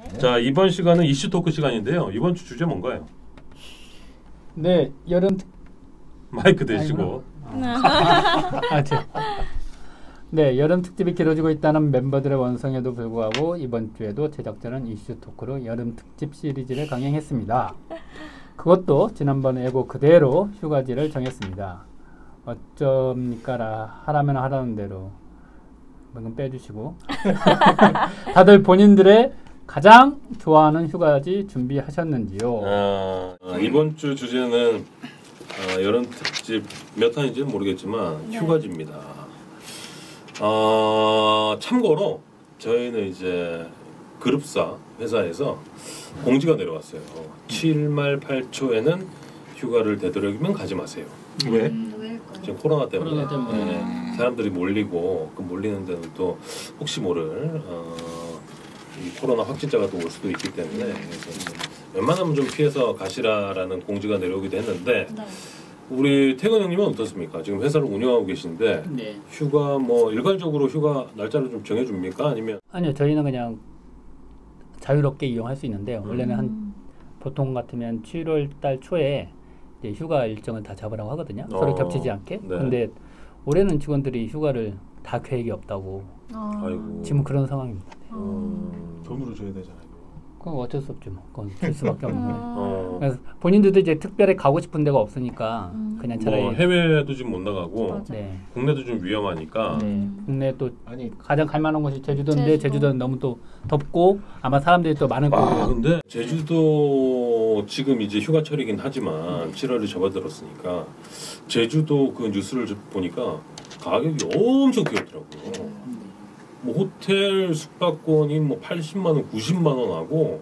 자, 이번 시간은 이슈 토크 시간인데요. 이번 주 주제 뭔가요? 네, 여름 마이크 대시고. 네, 여름 특집이 길어지고 있다는 멤버들의 원성에도 불구하고 이번 주에도 제작자는 이슈 토크로 여름 특집 시리즈를 강행했습니다. 그것도 지난번 예고 그대로 휴가지를 정했습니다. 어쩝니까? 하라면 하라는 대로 방금 빼주시고 다들 본인들의 가장 좋아하는 휴가지 준비하셨는지요? 이번 주 주제는 여름 특집 몇 탄인지는 모르겠지만 휴가지입니다. 참고로 저희는 이제 그룹사 회사에서 공지가 내려왔어요. 7말 8초에는 휴가를 되도록이면 가지 마세요. 왜? 지금 코로나 때문에, 사람들이 몰리고 그 몰리는 데는 또 혹시 모를 이 코로나 확진자가 또 올 수도 있기 때문에 그래서 웬만하면 좀 피해서 가시라라는 공지가 내려오기도 했는데 우리 태근 형님은 어떻습니까? 지금 회사를 운영하고 계신데 휴가 뭐 일괄적으로 휴가 날짜를 좀 정해줍니까? 아니요, 저희는 그냥 자유롭게 이용할 수 있는데요. 원래는 한 보통 같으면 7월 달 초에 이제 휴가 일정을 다 잡으라고 하거든요. 서로 겹치지 않게. 근데 올해는 직원들이 휴가를 다 계획이 없다고. 아이고. 지금 그런 상황입니다. 돈으로 줘야 되잖아요. 그건 어쩔 수 없죠. 뭐. 그건 줄 수밖에 없는 거예요. 그래서 본인들도 이제 특별히 가고 싶은 데가 없으니까 그냥 차라리 뭐 해외도 지금 못 나가고 네. 국내도 좀 위험하니까. 국내 또 가장 갈만한 곳이 제주도인데 제주도는 너무 또 덥고 아마 사람들이 또 많을 거고. 근데 제주도 지금 이제 휴가철이긴 하지만 7월에 접어들었으니까 제주도 그 뉴스를 보니까 가격이 엄청 뛰었더라고요. 뭐 호텔 숙박권이 뭐 80만 원, 90만 원 하고,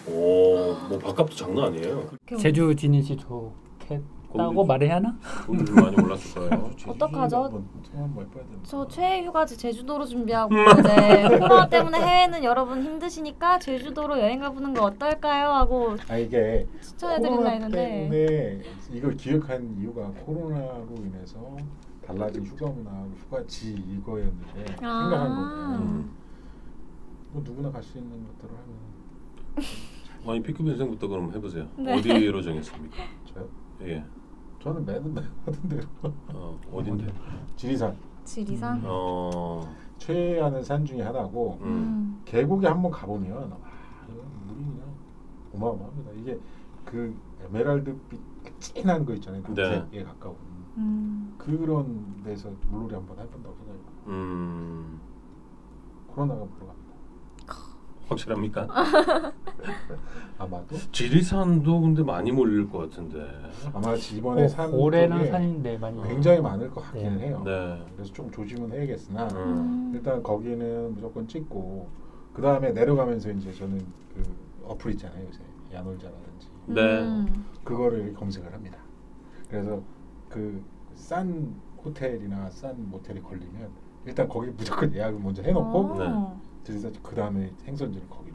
뭐 밥값도 장난 아니에요. 제주 지는 시 좋겠다고 말해야 하나? 돈 많이 올랐을 거예요. 어떡하죠? 저 최애 휴가지 제주도로 준비하고 이제 코로나 때문에 해외는 여러분 힘드시니까 제주도로 여행 가보는 거 어떨까요? 하고 이게 추천해드릴라 했는데 때문에 이걸 기획한 이유가 코로나로 인해서 달라진 휴가 문화, 휴가지 이거였는데 생각한 거예요. 뭐 누구나 갈 수 있는 것들을 하면. 아니 B급 인생부터 그럼 해보세요. 어디로 정했습니까? 저요? 예. 저는 매는 하던 대로. 어딘데? 지리산. 지리산? 최애하는 산 중에 하나고 계곡에 한번 가보면 이건 물이 그냥 어마어마합니다. 이게 그 에메랄드빛 진한 거 있잖아요. 에 가까운. 그런 데서 물놀이 한번 해본다고 생각해요. 코로나가 물러갑니다. 확실합니까? 아마도? 지리산도 근데 많이 몰릴 것 같은데. 아마 이번에 산 올해는 산인데 많이 굉장히 많을 것 같기는 해요. 네. 그래서 좀 조심은 해야겠으나 일단 거기는 무조건 찍고 그 다음에 내려가면서 이제 저는 그 어플 있잖아요, 요새 야놀자라든지. 그거를 이렇게 검색을 합니다. 그래서 그 싼 호텔이나 싼 모텔이 걸리면 일단 거기 무조건 예약을 먼저 해놓고 그래서 그 다음에 행선지를 거기로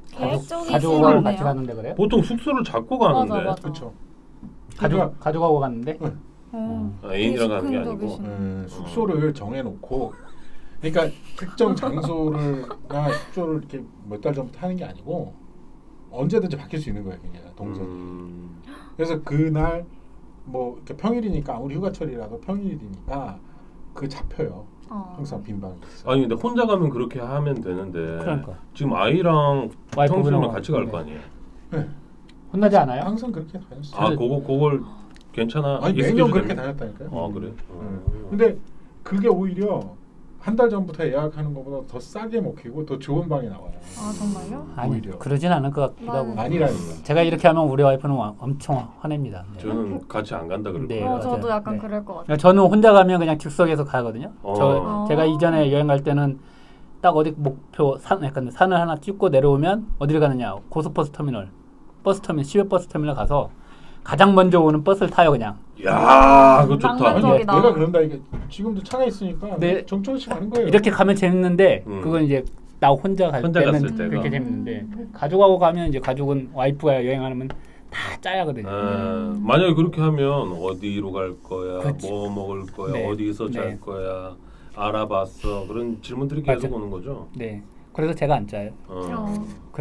가족하고 같이 가는데 그래요? 보통 숙소를 잡고 가는데. 맞아. 그렇죠. 가족하고 갔는데? 애인이랑 가는 게 아니고 숙소를 정해놓고 그러니까 특정 장소를나 숙소를 이렇게 몇 달 전부터 하는 게 아니고 언제든지 바뀔 수 있는 거예요, 그냥 동선이. 그래서 그날 뭐 이렇게 평일이니까 아무리 휴가철이라도 평일이니까 그 잡혀요. 항상 빈 방이 있어요. 아니 근데 혼자 가면 그렇게 하면 되는데 그러니까. 지금 아이랑 평소면 같이 갈 거 아니에요? 네. 혼나지 않아요? 항상 그렇게 다녔어요. 그걸 괜찮아? 아니 매년 그렇게 다녔다니까요. 그래? 근데 그게 오히려 한 달 전부터 예약하는 것보다 더 싸게 먹히고 더 좋은 방이 나와요. 정말요? 아니, 오히려. 그러진 않을 것 같기도 하고. 아니라니까. 제가 이렇게 하면 우리 와이프는 엄청 화냅니다. 저는 같이 안 간다 그럴 거예요. 저도 약간 그럴 것 같아요. 저는 혼자 가면 그냥 즉석에서 가거든요. 제가 이전에 여행 갈 때는 딱 어디 목표 약간 산을 하나 찍고 내려오면 어디를 가느냐, 고속버스 터미널, 시외 버스 터미널 가서 가장 먼저 오는 버스를 타요 그냥. 야, 그거 좋다. 아니, 내가 그런다 이게 지금도 차가 있으니까 정처없이 가는 거예요. 이렇게 가면 재밌는데 그건 이제 나 혼자 갈 때는 그렇게 재밌는데 가족하고 가면 이제 가족은 와이프가 여행하면 다 짜야 하거든요. 만약에 그렇게 하면 어디로 갈 거야, 그치. 뭐 먹을 거야, 어디서 잘 거야, 알아봤어 그런 질문들이 계속 오는 거죠. 네. 그래서 제가 안 짜요. 그래서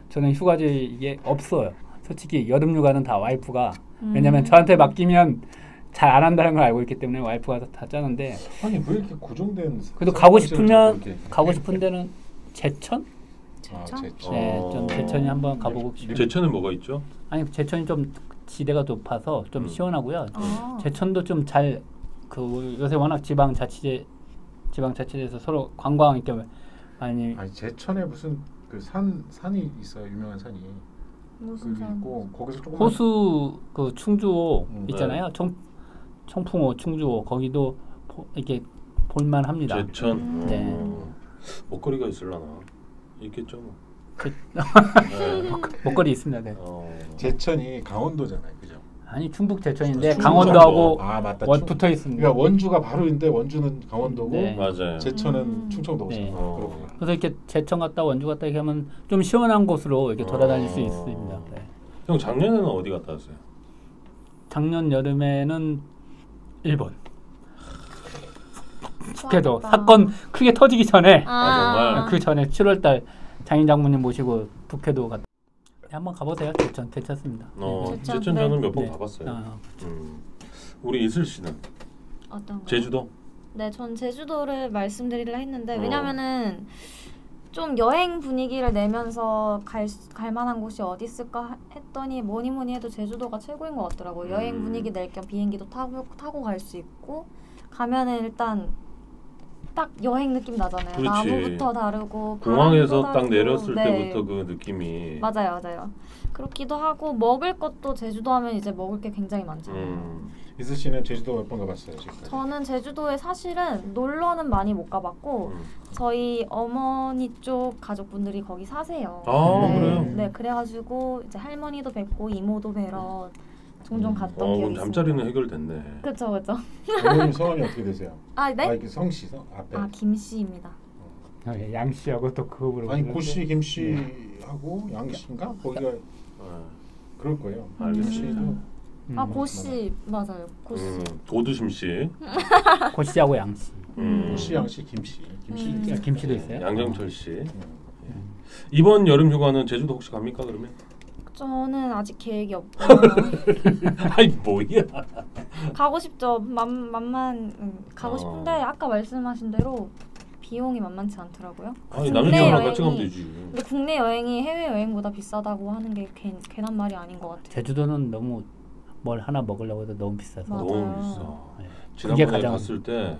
저는 휴가지 이게 없어요. 솔직히 여름 휴가는 다 와이프가 왜냐면 저한테 맡기면 잘 안 한다는 걸 알고 있기 때문에 와이프가 다 짜는데. 아니 왜 이렇게 고정된? 그래도 가고 싶은 데는 제천? 제천. 네, 좀 제천이 한번 가보고 싶어요. 제천은 뭐가 있죠? 아니 제천이 좀 지대가 높아서 좀 시원하고요. 제천도 좀 잘 요새 워낙 지방자치제에서 서로 관광 이렇게 많이. 아니 제천에 무슨 그 산이 있어요. 유명한 산이. 무슨 산? 있고 거기서 조금 호수 그 충주호 있잖아요. 청풍호, 충주호 거기도 이렇게 볼만합니다. 제천. 네. 먹거리가 있을라나? 있겠죠. 뭐. 먹거리 있습니다. 네. 제천이 강원도잖아요, 그죠? 아니 충북 제천인데 강원도하고 맞다. 붙어 있습니다. 그러니까 원주가 바로인데 원주는 강원도고 네. 맞아요. 제천은 충청도고. 네. 그렇구나. 그래서 이렇게 제천 갔다 원주 갔다 이렇게 하면 좀 시원한 곳으로 이렇게 돌아다닐 수 있습니다. 네. 형 작년에는 어디 갔다 왔어요? 작년 여름에는 일본. 북해도 사건 크게 터지기 전에 정말 그 전에 7월달 장인 장모님 모시고 북해도 갔다. 한번 가보세요. 제천 괜찮습니다. 제천 저는 몇 번 네. 가봤어요. 우리 이슬 씨는 어떤 거? 제주도? 네, 전 제주도를 말씀드리려 했는데 왜냐면은 좀 여행 분위기를 내면서 갈 만한 곳이 어디 있을까 했더니 뭐니 해도 제주도가 최고인 것 같더라고요. 여행 분위기 낼 겸 비행기도 타고 갈 수 있고 가면은 일단 딱 여행 느낌 나잖아요. 그렇지. 나무부터 다르고 공항에서 바람도 딱 다르고. 내렸을 네. 때부터 그 느낌이 맞아요. 그렇기도 하고 먹을 것도 제주도 하면 이제 먹을 게 굉장히 많잖아요. 이슬 씨는 제주도 몇 번 가봤어요 지금까지? 저는 제주도에 사실은 놀러는 많이 못 가봤고 저희 어머니 쪽 가족분들이 거기 사세요. 그래요? 네, 그래가지고 이제 할머니도 뵙고 이모도 뵈러 종종 갔던 기억이 그럼 있습니다. 잠자리는 해결됐네. 그렇죠. 어머님 성함이 어떻게 되세요? 네? 이렇게 성씨 앞에. 김씨입니다. 양씨하고 또 그거 아니 고씨 김씨하고 양씨인가? 거기가 그럴 거예요. 알겠습니다. 고씨 맞아요. 고씨. 고두심 씨. 고씨하고 양씨. 고씨 양씨 김씨. 김씨도 있어요? 양정철 씨. 이번 여름 휴가는 제주도 혹시 갑니까 그러면? 저는 아직 계획이 없고요. 아이 뭐야? 가고 싶죠. 가고 싶은데 아까 말씀하신 대로 비용이 만만치 않더라고요. 아니 남자친구랑 같이 가면 되지. 근데 국내 여행이 해외 여행보다 비싸다고 하는 게 괜한 말이 아닌 것 같아요. 제주도는 너무 뭘 하나 먹으려고 해도 너무 비싸서. 너무 비싸. 네. 지난번에 갔을 때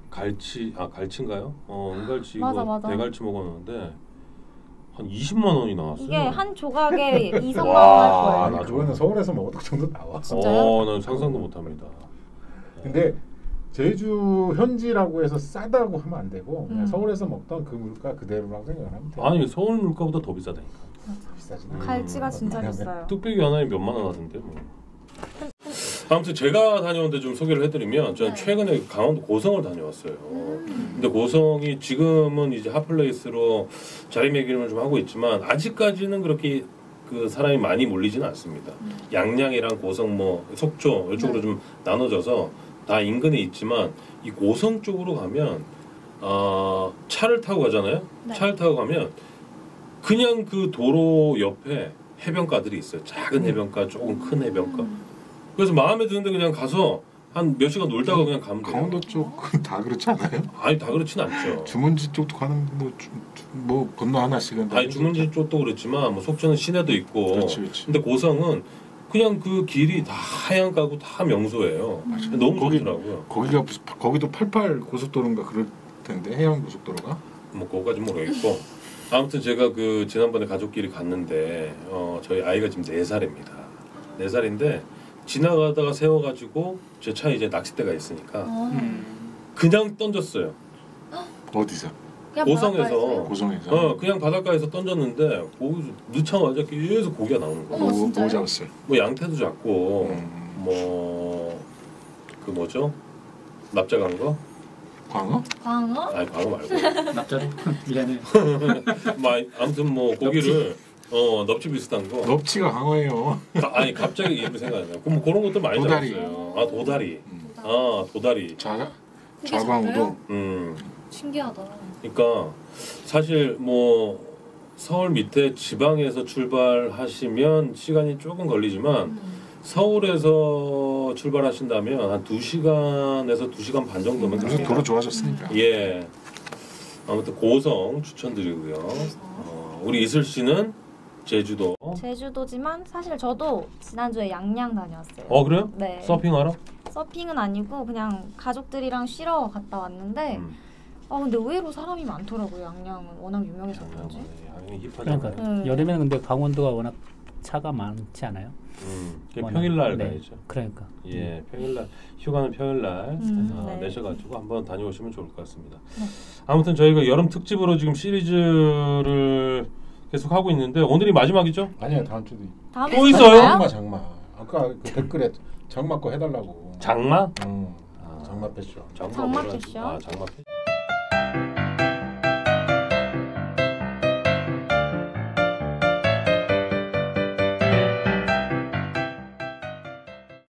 갈치인가요? 은갈치 맞아. 대갈치 먹었는데 한 20만 원이 나왔어요. 이게 한 조각에 2, 3만 원 할 거예요. 그거는 서울에서 먹어도 그 정도 나와. 진짜요? 난 상상도 못합니다. 근데 제주 현지라고 해서 싸다고 하면 안 되고 그냥 서울에서 먹던 그 물가 그대로라고 생각하면 돼요. 아니 서울 물가보다 더 비싸다니까. 비싸지. 갈치가 진짜 비싸요. 뚝배기 하나에 몇만 원 하던데 뭐. 아무튼 제가 다녀온 데 좀 소개를 해드리면 저는 최근에 강원도 고성을 다녀왔어요. 근데 고성이 지금은 이제 핫플레이스로 자리매김을 좀 하고 있지만 아직까지는 그렇게 그 사람이 많이 몰리지는 않습니다. 양양이랑 고성 뭐 속초 이쪽으로 좀 나눠져서 다 인근에 있지만 이 고성 쪽으로 가면 차를 타고 가잖아요. 네. 차를 타고 가면 그냥 그 도로 옆에 해변가들이 있어요. 작은 해변가, 조금 큰 해변가. 그래서 마음에 드는데 그냥 가서 한 몇 시간 놀다가 그냥 가면 돼요. 강원도 쪽은 다 그렇지 않아요? 아니 다 그렇진 않죠. 주문지 쪽도 가는 뭐 건너 하나씩은. 아니 주문지 쪽도 그렇지만 뭐 속초는 시내도 있고. 그렇지. 근데 고성은 그냥 그 길이 다 하얀가고 다 명소예요. 너무 좋더라고요. 거기도 88 고속도로인가 그럴 텐데 해양 고속도로가. 뭐 그거까지 모르겠고. 아무튼 제가 그 지난번에 가족끼리 갔는데 저희 아이가 지금 4살입니다. 4살인데 지나가다가 세워가지고 제 차에 이제 낚싯대가 있으니까 그냥 던졌어요. 어디서? 고성에서. 그냥 바닷가에서 던졌는데 거기서 넣자마자 계속 고기가 나오는 거예요. 뭐 잡았어요? 뭐 양태도 잡고 뭐 그 뭐죠? 납작한 거? 광어? 아니 광어 말고. 납자로? 미안해. 아무튼 뭐 고기를 넙치 비슷한 거. 넙치가 광어예요. 아니 갑자기 이름이 생각이 나요. 그럼 고런 것도 많이 도다리. 잡았어요. 도다리. 도다리. 좌광우도. 신기하다. 그러니까 사실 뭐 서울 밑에 지방에서 출발하시면 시간이 조금 걸리지만 서울에서 출발하신다면 한 2시간에서 2시간 반 정도면 요새 도로 좋아졌으니까. 예. 아무튼 고성 추천드리고요. 우리 이슬 씨는 제주도. 제주도지만 사실 저도 지난주에 양양 다녀왔어요. 그래요? 네. 서핑하러? 서핑은 아니고 그냥 가족들이랑 쉬러 갔다 왔는데 근데 의외로 사람이 많더라고요. 양양은 워낙 유명해서 그런지. 양양이 힙하잖아요. 그러니까 여름에는 근데 강원도가 워낙 차가 많지 않아요? 평일날 네. 가야죠. 그러니까. 예, 평일날 휴가는 평일날 네. 내셔가지고 한번 다녀오시면 좋을 것 같습니다. 네. 아무튼 저희가 여름 특집으로 지금 시리즈를 계속 하고 있는데 오늘이 마지막이죠? 아니요, 다음 주도 또 있어요? 장마. 아까 그 댓글에 장마 거 해달라고. 장마? 장마 패션. 장마 패션? 장마 패션.